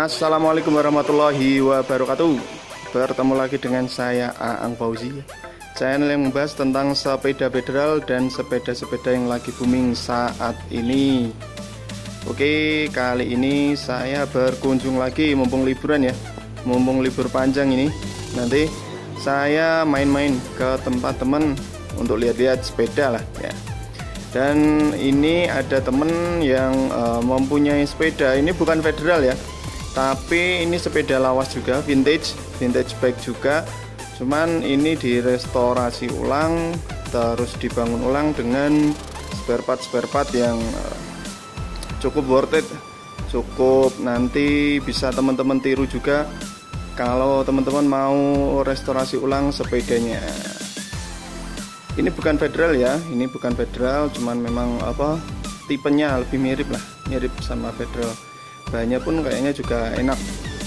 Assalamualaikum warahmatullahi wabarakatuh. Bertemu lagi dengan saya Aang Fauzi, channel yang membahas tentang sepeda federal dan sepeda-sepeda yang lagi booming saat ini. Oke, kali ini saya berkunjung lagi mumpung liburan ya, mumpung libur panjang ini. Nanti saya main-main ke tempat teman untuk lihat-lihat sepeda lah ya. Dan ini ada temen yang mempunyai sepeda. Ini bukan federal ya, tapi ini sepeda lawas juga, vintage bike juga. Cuman ini direstorasi ulang, terus dibangun ulang dengan spare part yang cukup worth it, cukup nanti bisa teman-teman tiru juga kalau teman-teman mau restorasi ulang sepedanya. Ini bukan federal ya, ini bukan federal, cuman memang tipenya lebih mirip lah, mirip sama federal. Bahannya pun kayaknya juga enak.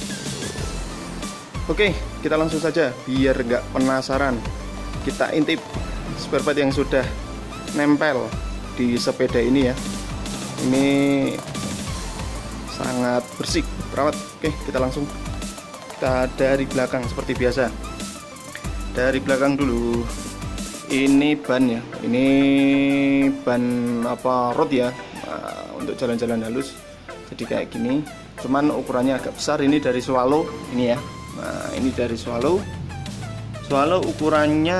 Oke, kita langsung saja biar nggak penasaran. Kita intip spare part yang sudah nempel di sepeda ini ya. Ini sangat bersih, terawat. Oke, kita langsung dari belakang seperti biasa. Dari belakang dulu. Ini ban ya, ini ban road ya, untuk jalan-jalan halus. Jadi kayak gini, cuman ukurannya agak besar. Ini dari Swallow ini ya. Nah, ini dari Swallow ukurannya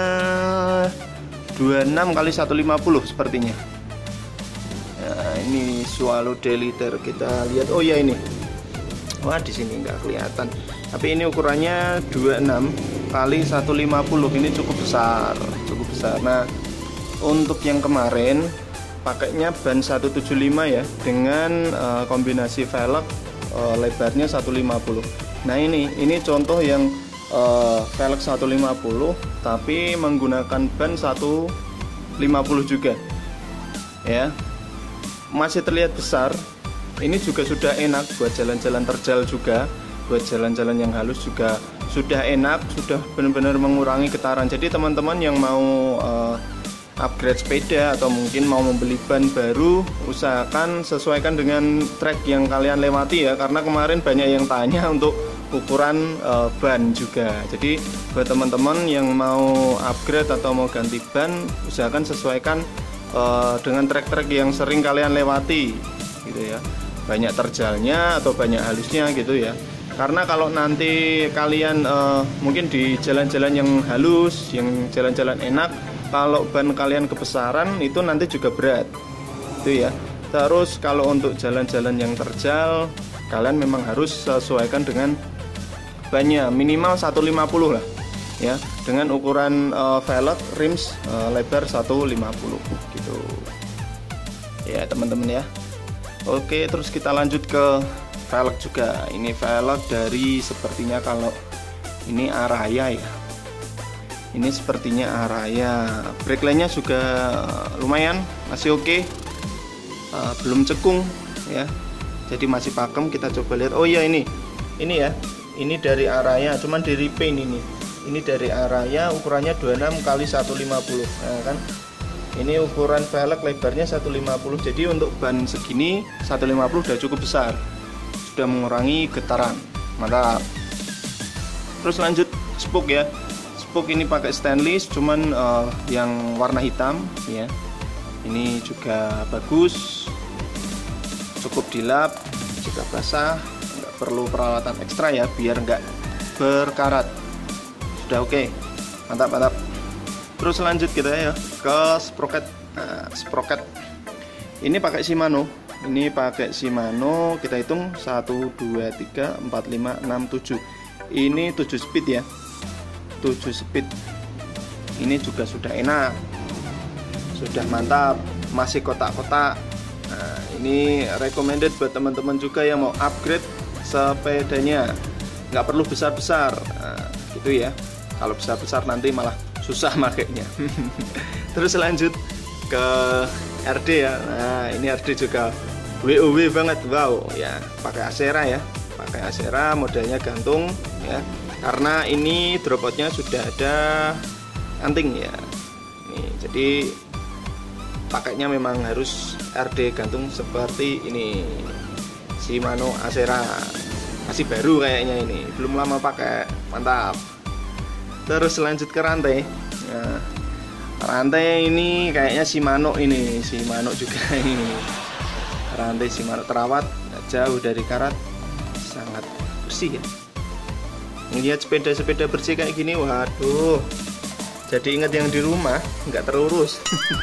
26x150 sepertinya. Nah, ini Swallow Deliter, kita lihat. Oh ya, ini, wah di sini nggak kelihatan, tapi ini ukurannya 26x150. Ini cukup besar. Nah, untuk yang kemarin pakainya ban 175 ya, dengan kombinasi velg lebarnya 150. Nah, ini contoh yang velg 150 tapi menggunakan ban 150 juga ya, masih terlihat besar. Ini juga sudah enak buat jalan-jalan terjal juga, buat jalan-jalan yang halus juga sudah enak, sudah benar-benar mengurangi getaran. Jadi teman-teman yang mau upgrade sepeda atau mungkin mau membeli ban baru, usahakan sesuaikan dengan trek yang kalian lewati ya, karena kemarin banyak yang tanya untuk ukuran ban juga. Jadi buat teman-teman yang mau upgrade atau mau ganti ban, usahakan sesuaikan dengan trek-trek yang sering kalian lewati gitu ya, banyak terjalnya atau banyak halusnya gitu ya. Karena kalau nanti kalian mungkin di jalan-jalan yang halus, yang jalan-jalan enak, kalau ban kalian kebesaran itu nanti juga berat itu ya. Terus kalau untuk jalan-jalan yang terjal, kalian memang harus sesuaikan dengan bannya, minimal 150 lah ya, dengan ukuran velg rims lebar 150 gitu ya teman-teman ya. Oke, terus kita lanjut ke velg juga. Ini velg dari, sepertinya kalau ini Araya ya, ini sepertinya Araya. Brake line-nya juga lumayan, masih oke, belum cekung ya, jadi masih pakem. Kita coba lihat. Oh iya, ini ya, ini dari Araya, cuman di repaint ini dari Araya, ukurannya 26x150. Nah, kan ini ukuran velg lebarnya 150. Jadi untuk ban segini 150 udah cukup besar, sudah mengurangi getaran. Mantap. Terus lanjut spoke ya. Spoke ini pakai stainless, cuman yang warna hitam ya. Ini juga bagus, cukup dilap jika basah, nggak perlu peralatan ekstra ya, biar nggak berkarat. Sudah oke. Mantap. Terus lanjut kita ya ke sprocket. Nah, sprocket ini pakai Shimano. Ini pakai Shimano, kita hitung 1, 2, 3, 4, 5, 6, 7. Ini 7 speed ya, 7 speed. Ini juga sudah enak, sudah mantap, masih kotak-kotak. Nah, ini recommended buat teman-teman juga yang mau upgrade sepedanya, nggak perlu besar-besar gitu ya. Kalau besar-besar nanti malah susah makainya. Terus lanjut ke RD ya. Nah, ini RD juga WOW banget, wow ya, pakai Acera ya, pakai Acera, modelnya gantung ya, karena ini dropotnya sudah ada anting ya. Nih, jadi pakainya memang harus RD gantung seperti ini, Shimano Acera. masih baru kayaknya, ini belum lama pakai, mantap. Terus lanjut ke rantai. Nah, rantai ini kayaknya Shimano, ini Shimano juga ini. Rantai Shimano terawat, jauh dari karat, sangat bersih ya. Melihat sepeda-sepeda bersih kayak gini, waduh, jadi ingat yang di rumah, nggak terurus.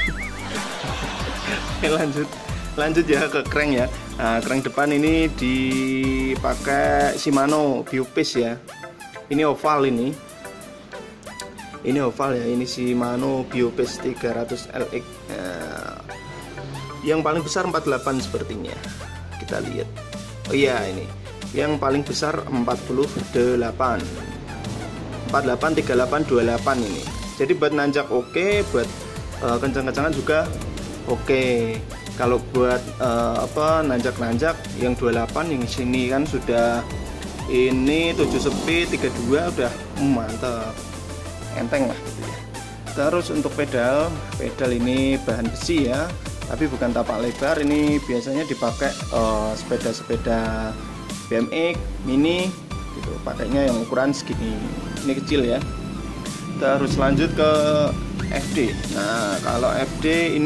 lanjut ya ke crank ya. Nah, crank depan ini dipakai Shimano Biopace ya. Ini oval ini oval ya. Ini Shimano Biopace 300 LX. Nah, yang paling besar 48 sepertinya. Kita lihat. Oh iya, ini yang paling besar 48 38 38 28 ini. Jadi buat nanjak oke, buat kencang-kencangan juga oke. Kalau buat nanjak-nanjak yang 28, yang sini kan sudah ini 7 speed 32 udah mantap, enteng lah gitu ya. Terus untuk pedal ini bahan besi ya, tapi bukan tapak lebar. Ini biasanya dipakai sepeda-sepeda BMX mini gitu, pakainya yang ukuran segini, ini kecil ya. Terus lanjut ke FD. Nah, kalau FD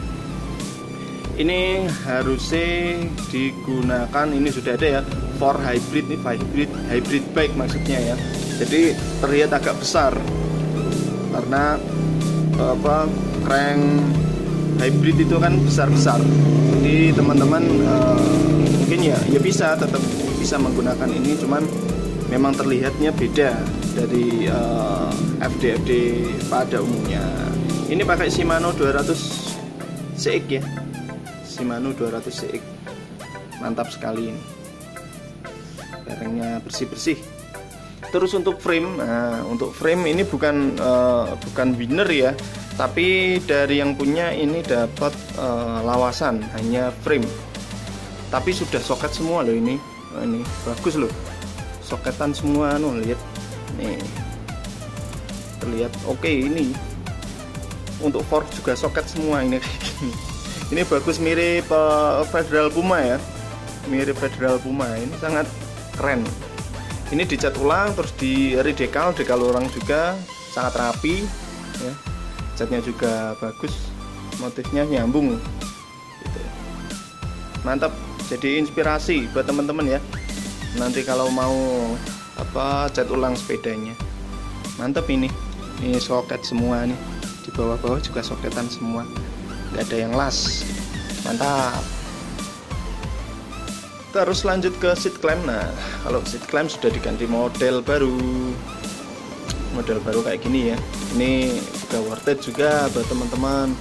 ini harusnya digunakan, ini sudah ada ya, for hybrid, ini hybrid bike maksudnya ya. Jadi terlihat agak besar karena crank hybrid itu kan besar-besar. Jadi teman-teman mungkin ya bisa tetap bisa menggunakan ini, cuman memang terlihatnya beda dari FD pada umumnya. Ini pakai Shimano 200 CX ya. Shimano 200 CX, mantap sekali ini. Barangnya bersih-bersih. Terus untuk frame, nah untuk frame ini bukan winner ya, tapi dari yang punya ini dapat lawasan, hanya frame. Tapi sudah soket semua loh ini. Nah, ini bagus loh, soketan semua, lihat nih, terlihat oke. Ini untuk fork juga soket semua ini kayak gini. Ini bagus, mirip Federal Puma ya, mirip Federal Puma. Ini sangat keren. Ini dicat ulang, terus di redekal orang juga, sangat rapi ya. Catnya juga bagus, motifnya nyambung gitu. Mantap, jadi inspirasi buat teman-teman ya, nanti kalau mau cat ulang sepedanya. Mantap ini soket semua nih, di bawah-bawah juga soketan semua, nggak ada yang las, mantap. Terus lanjut ke seat clamp. Nah, kalau seat clamp sudah diganti model baru kayak gini ya. Ini juga worth it juga buat teman-teman.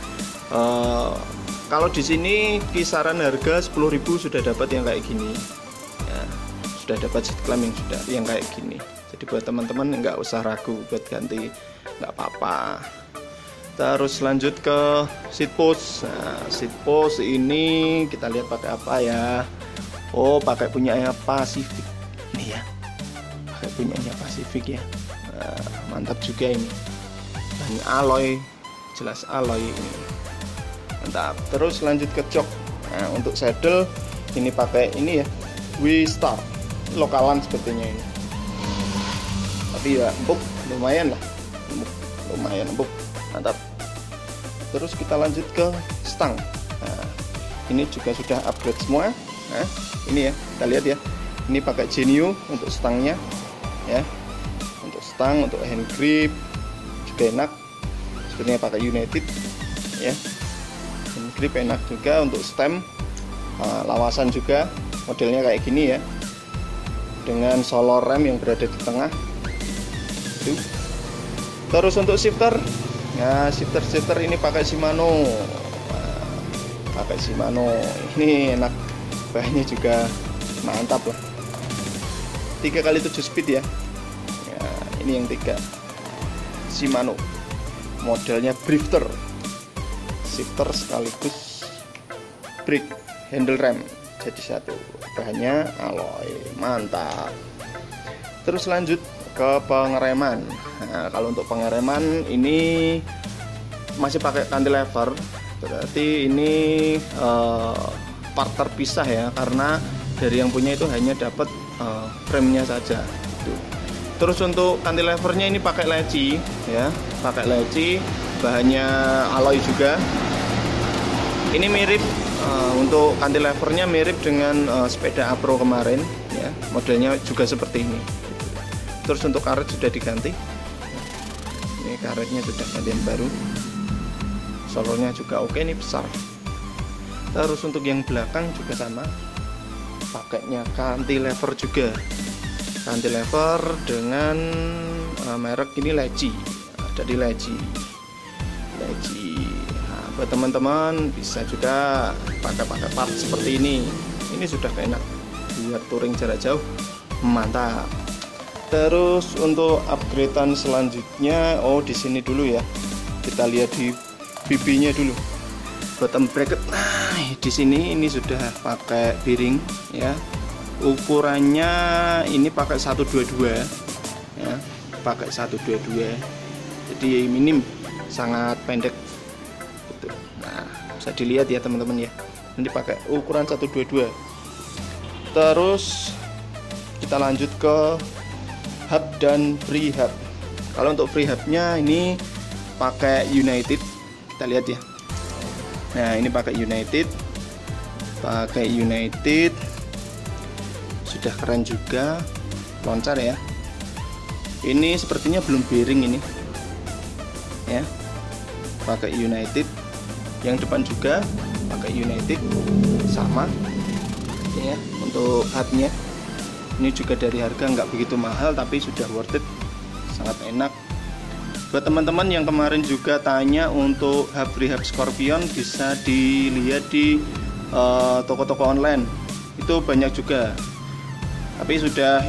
Kalau di sini kisaran harga 10.000 sudah dapat yang kayak gini ya, sudah dapat seat clamp yang kayak gini. Jadi buat teman-teman nggak usah ragu buat ganti, nggak apa-apa. Terus lanjut ke seat post. Nah, seat post ini kita lihat pakai apa ya. Oh, pakai punyanya Pacific nih ya, pakai punyanya Pacific ya. Nah, mantap juga ini, bahan alloy, jelas alloy ini, mantap. Terus lanjut ke jok. Nah, untuk saddle ini pakai ini ya, W-Star lokalan sepertinya ini, tapi ya empuk, lumayan lah, lumayan empuk, mantap. Terus kita lanjut ke stang. Nah, ini juga sudah upgrade semua. Nah, ini ya, kita lihat ya, ini pakai Genio untuk stangnya ya, untuk stang, untuk hand grip juga enak, sebenarnya pakai United ya, hand grip enak juga. Untuk stem lawasan juga, modelnya kayak gini ya, dengan solo rem yang berada di tengah tuh. Terus untuk shifter, nah shifter ini pakai Shimano. Nah, pakai Shimano ini enak, bahannya juga mantap lah, 3x7 speed ya. Ya, ini yang 3 Shimano, modelnya drifter, shifter sekaligus brake handle rem jadi satu, bahannya alloy, mantap. Terus lanjut ke pengereman. Nah, kalau untuk pengereman ini masih pakai cantilever, berarti ini part terpisah ya, karena dari yang punya itu hanya dapat frame-nya saja. Terus untuk cantilevernya ini pakai leci ya, pakai leci, bahannya alloy juga. Ini mirip untuk cantilevernya mirip dengan sepeda Apro kemarin ya, modelnya juga seperti ini. Terus untuk karet sudah diganti, ini karetnya sudah gantian baru, solornya juga oke, ini besar. Terus untuk yang belakang juga sama, pakainya cantilever juga, cantilever dengan merek ini leci, ada di leci. Nah, buat teman-teman bisa juga pakai part seperti ini sudah enak buat touring jarak jauh, mantap. Terus untuk upgradean selanjutnya, di sini dulu ya, kita lihat di BB-nya dulu, bottom bracket. Nah, di sini ini sudah pakai bearing ya, ukurannya ini pakai 122 ya, pakai 122, jadi minim, sangat pendek gitu. Nah, bisa dilihat ya teman-teman ya, ini pakai ukuran 122. Terus kita lanjut ke hub dan free hub. Kalau untuk free hubnya ini pakai United, kita lihat ya. Nah, ini pakai United, sudah keren juga, loncar ya. Ini sepertinya belum bearing ini ya, pakai United. Yang depan juga pakai United, sama ya. Untuk hubnya ini juga dari harga nggak begitu mahal, tapi sudah worth it, sangat enak. Buat teman-teman yang kemarin juga tanya untuk hub free hub Scorpion, bisa dilihat di toko-toko online, itu banyak juga. Tapi sudah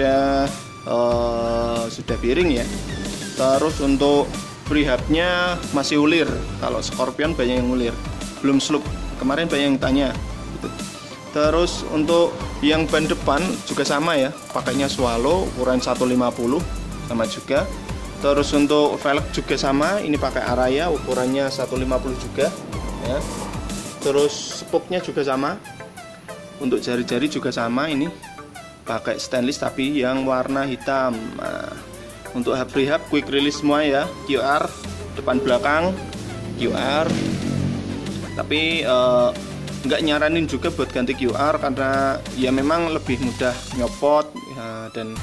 bearing ya. Terus untuk free hubnya masih ulir. Kalau Scorpion banyak yang ulir, belum slope. Kemarin banyak yang tanya gitu. Terus untuk yang ban depan juga sama ya, pakainya Swallow, ukuran 150 sama juga. Terus untuk velg juga sama, ini pakai Araya, ukurannya 150 juga ya. Terus spoke-nya juga sama. Untuk jari-jari juga sama, ini pakai stainless tapi yang warna hitam. Nah, untuk hub free hub quick release semua ya, QR depan belakang QR. Tapi nggak nyaranin juga buat ganti QR karena ya memang lebih mudah nyopot ya, dan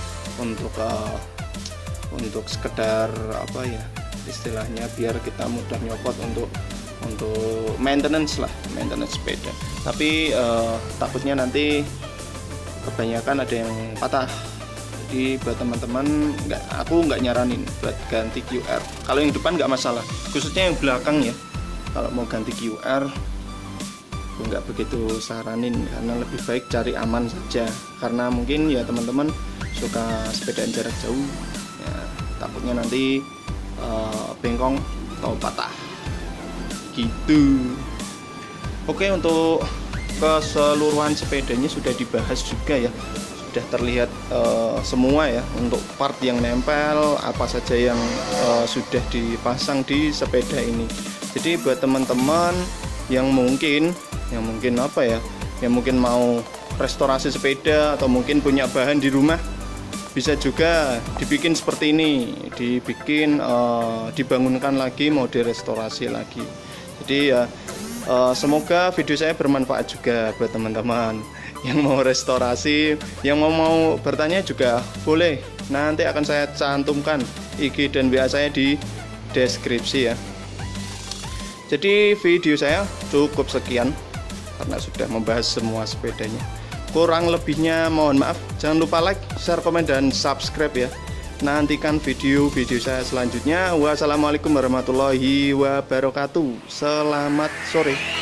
untuk sekedar apa ya istilahnya, biar kita mudah nyopot untuk maintenance sepeda. Tapi takutnya nanti kebanyakan ada yang patah. Jadi buat teman-teman, aku nggak nyaranin buat ganti QR. Kalau yang depan nggak masalah, khususnya yang belakang ya. Kalau mau ganti QR nggak begitu saranin, karena lebih baik cari aman saja. Karena mungkin ya teman-teman suka sepedaan jarak jauh ya, takutnya nanti bengkong atau patah gitu. Oke, untuk keseluruhan sepedanya sudah dibahas juga ya, sudah terlihat semua ya, untuk part yang nempel apa saja yang sudah dipasang di sepeda ini. Jadi buat teman-teman yang mungkin apa ya, yang mungkin mau restorasi sepeda atau mungkin punya bahan di rumah, bisa juga dibikin seperti ini, dibangunkan lagi, mau direstorasi lagi. Jadi ya semoga video saya bermanfaat juga buat teman-teman yang mau restorasi, yang mau bertanya juga boleh, nanti akan saya cantumkan IG dan WA saya di deskripsi ya. Jadi video saya cukup sekian karena sudah membahas semua sepedanya. Kurang lebihnya mohon maaf. Jangan lupa like, share, komen, dan subscribe ya. Nantikan video-video saya selanjutnya. Wassalamualaikum warahmatullahi wabarakatuh. Selamat sore.